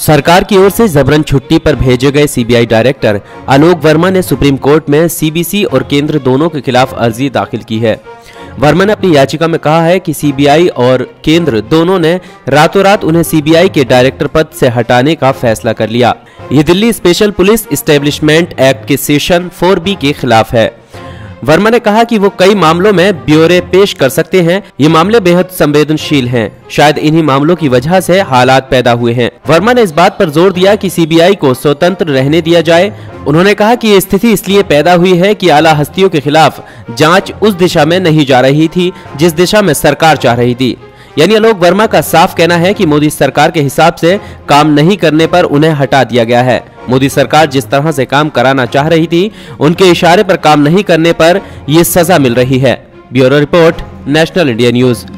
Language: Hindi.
सरकार की ओर से जबरन छुट्टी पर भेजे गए सीबीआई डायरेक्टर आलोक वर्मा ने सुप्रीम कोर्ट में सीबीसी और केंद्र दोनों के खिलाफ अर्जी दाखिल की है। वर्मा ने अपनी याचिका में कहा है कि सीबीआई और केंद्र दोनों ने रातों रात उन्हें सीबीआई के डायरेक्टर पद से हटाने का फैसला कर लिया। ये Delhi special police establishment act के सेक्शन 4B के खिलाफ है। वर्मा ने कहा कि वो कई मामलों में ब्यौरे पेश कर सकते हैं। ये मामले बेहद संवेदनशील हैं। शायद इन्हीं मामलों की वजह से हालात पैदा हुए हैं। वर्मा ने इस बात पर जोर दिया कि सीबीआई को स्वतंत्र रहने दिया जाए। उन्होंने कहा कि ये स्थिति इसलिए पैदा हुई है कि आला हस्तियों के खिलाफ जांच उस दिशा में नहीं जा रही थी जिस दिशा में सरकार चाह रही थी। यानी आलोक वर्मा का साफ कहना है कि मोदी सरकार के हिसाब से काम नहीं करने पर उन्हें हटा दिया गया है। मोदी सरकार जिस तरह से काम कराना चाह रही थी, उनके इशारे पर काम नहीं करने पर ये सजा मिल रही है। Bureau report, national India news.